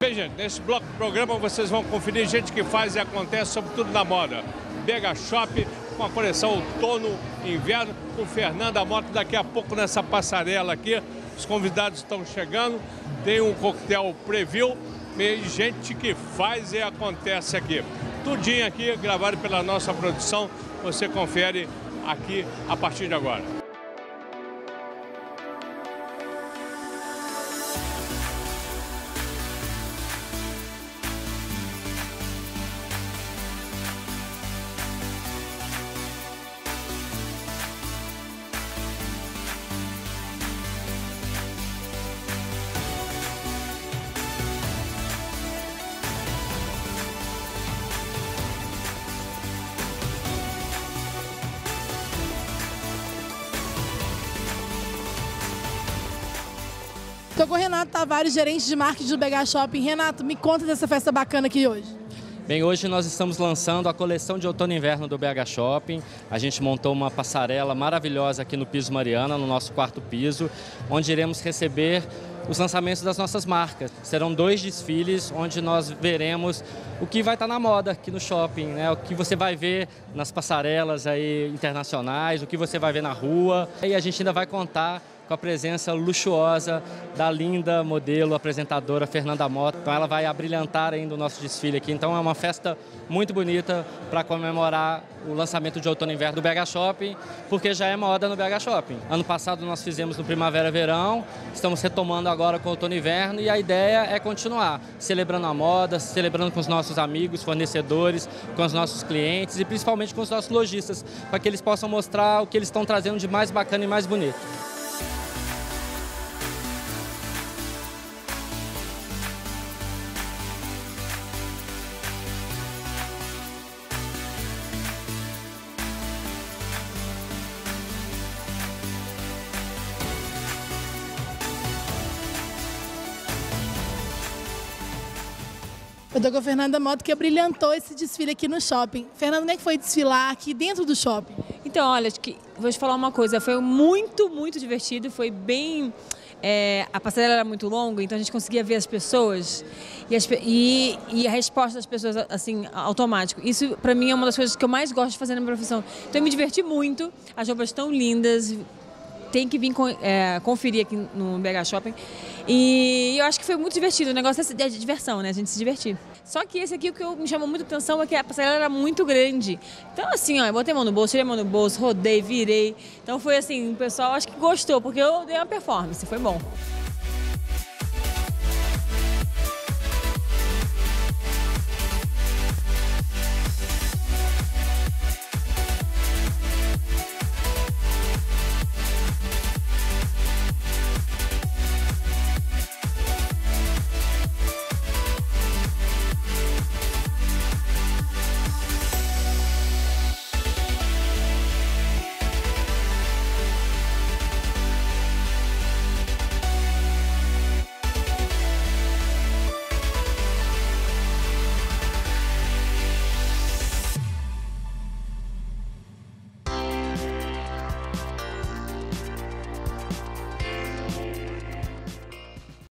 Bem, gente, nesse bloco do programa vocês vão conferir gente que faz e acontece sobre tudo na moda. BH Shop, com a coleção outono e inverno, com Fernanda Mota. Daqui a pouco nessa passarela aqui, os convidados estão chegando, tem um coquetel preview e gente que faz e acontece aqui. Tudinho aqui, gravado pela nossa produção, você confere aqui a partir de agora. Estou com o Renato Tavares, gerente de marketing do BH Shopping. Renato, me conta dessa festa bacana aqui hoje. Bem, hoje nós estamos lançando a coleção de outono e inverno do BH Shopping. A gente montou uma passarela maravilhosa aqui no piso Mariana, no nosso quarto piso, onde iremos receber os lançamentos das nossas marcas. Serão 2 desfiles onde nós veremos o que vai estar na moda aqui no shopping, né? O que você vai ver nas passarelas aí internacionais, o que você vai ver na rua. E a gente ainda vai contar com a presença luxuosa da linda modelo, apresentadora Fernanda Mota. Então ela vai abrilhantar ainda o nosso desfile aqui. Então é uma festa muito bonita para comemorar o lançamento de outono e inverno do BH Shopping, porque já é moda no BH Shopping. Ano passado nós fizemos no Primavera-Verão, estamos retomando agora com o outono e inverno e a ideia é continuar celebrando a moda, celebrando com os nossos amigos, fornecedores, com os nossos clientes e principalmente com os nossos lojistas, para que eles possam mostrar o que eles estão trazendo de mais bacana e mais bonito. Eu estou com a Fernanda Mota, que brilhantou esse desfile aqui no shopping. Fernanda, como é que foi desfilar aqui dentro do shopping? Então, olha, vou te falar uma coisa, foi muito, muito divertido, foi bem... a passarela era muito longa, então a gente conseguia ver as pessoas e a resposta das pessoas, assim, automático. Isso, para mim, é uma das coisas que eu mais gosto de fazer na minha profissão. Então, eu me diverti muito, as roupas estão lindas, tem que vir conferir aqui no BH Shopping. E eu acho que foi muito divertido, o negócio é de diversão, né? A gente se divertir. Só que esse aqui, o que me chamou muito atenção é que a passarela era muito grande. Então assim, ó, eu botei a mão no bolso, tirei a mão no bolso, rodei, virei. Então foi assim, o pessoal acho que gostou, porque eu dei uma performance, foi bom.